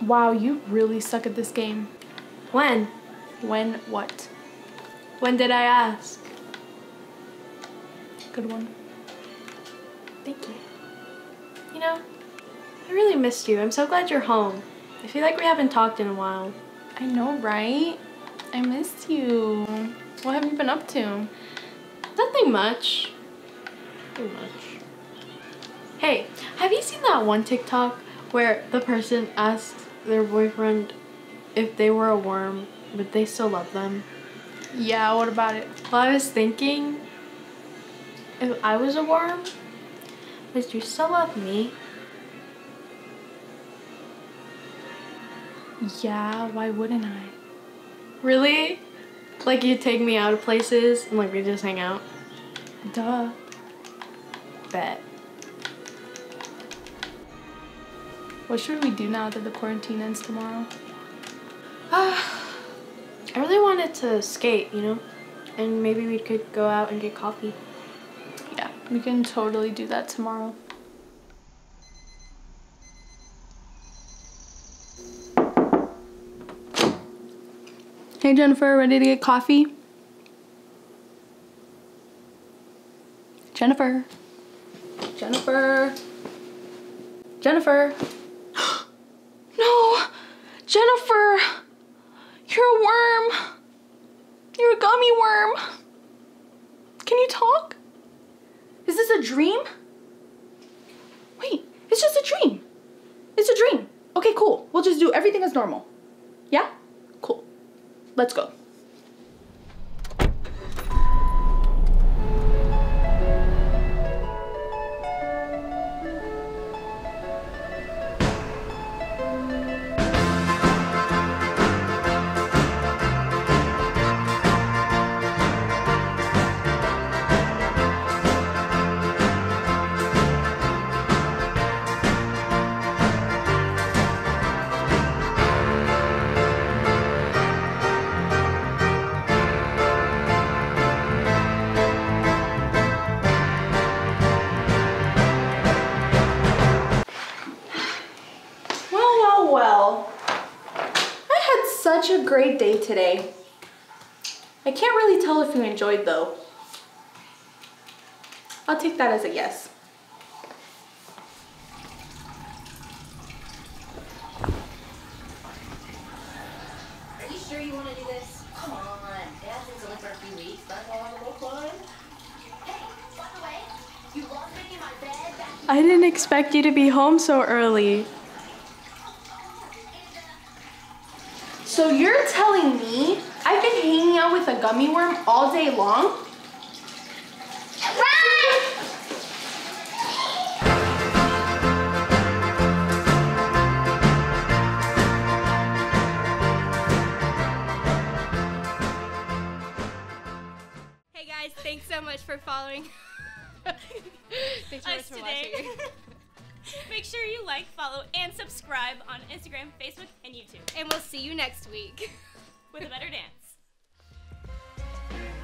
Wow, you really suck at this game. When? When what? When did I ask? Good one. Thank you. You know, I really missed you. I'm so glad you're home. I feel like we haven't talked in a while. I know, right? I missed you. What have you been up to? Nothing much. Too much. Hey, have you seen that one TikTok where the person asks their boyfriend if they were a worm, but they still love them? Yeah, what about it? Well, I was thinking, if I was a worm, would you still love me? Yeah, why wouldn't I? Really? Like you'd take me out of places and like we just hang out? Duh. Bet. What should we do now that the quarantine ends tomorrow? I really wanted to skate, you know? And maybe we could go out and get coffee. Yeah, we can totally do that tomorrow. Hey Jennifer, ready to get coffee? Jennifer. Jennifer. Jennifer. No! Jennifer! You're a worm! You're a gummy worm! Can you talk? Is this a dream? Wait, it's just a dream. It's a dream. Okay, cool. We'll just do everything as normal. Yeah? Cool. Let's go. Such a great day today. I can't really tell if you enjoyed though. I'll take that as a yes. Are you sure you want to do this? Come on, Dad's been only for a few weeks. That's all a little fun. Hey, by the way, you love making my bed back. I didn't expect you to be home so early. So you're telling me I've been hanging out with a gummy worm all day long? Hey guys, thanks so much for following Thanks so much us for today. watching. Make sure you like, follow, and subscribe on Instagram, Facebook, and YouTube. And we'll see you next week With a better dance.